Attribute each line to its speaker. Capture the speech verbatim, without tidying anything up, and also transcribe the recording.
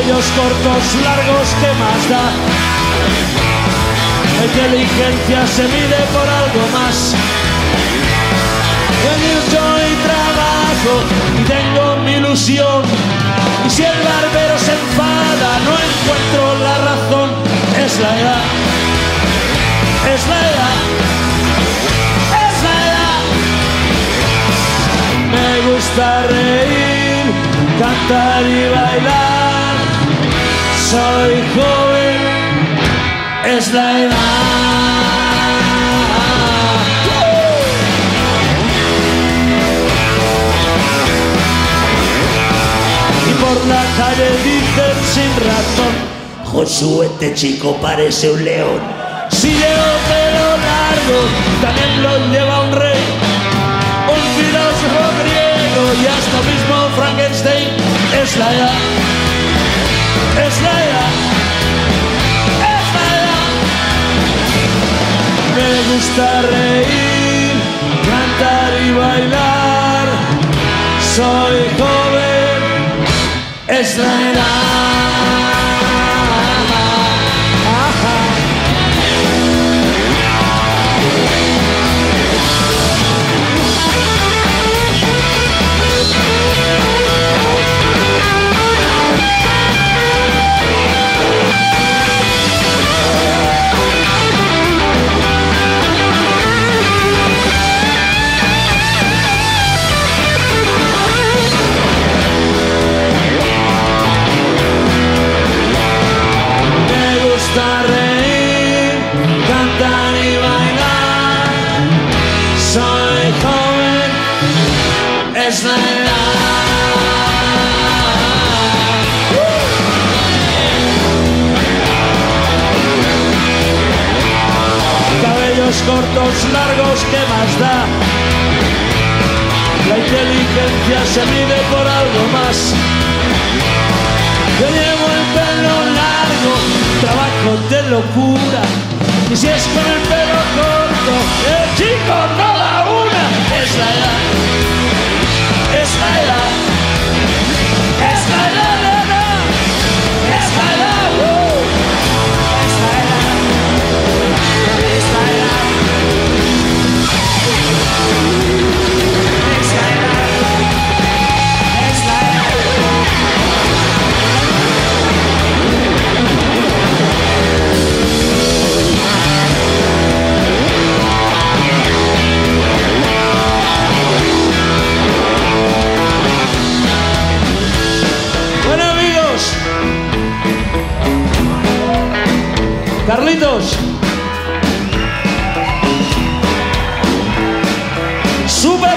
Speaker 1: cabellos cortos, largos, ¿qué más da? La inteligencia se mide por algo más. Yo y trabajo y tengo mi ilusión. Y si el barbero se enfada, no encuentro la razón. Es la edad, es la edad, es la edad. Me gusta reír, cantar y bailar. Soy joven, es la edad. Y por la calle dicen sin razón: Josué, este chico parece un león. Si lleva pelo largo, también lo lleva un rey, un filósofo griego y hasta mismo Frankenstein. Es la edad, es la edad, es la edad. Me gusta reír, cantar y bailar. Soy joven, es la edad. Es la edad. Cabellos cortos, largos, ¿qué más da? La inteligencia se mide por algo más. Yo llevo el pelo largo, trabajo de locura. Y si es con el pelo corto, el chico no da una. Es la edad. Es la edad, es la edad, la edad, es la edad, uh. Es la edad, es la edad, es la edad, es la edad. Carlitos, ¡sube!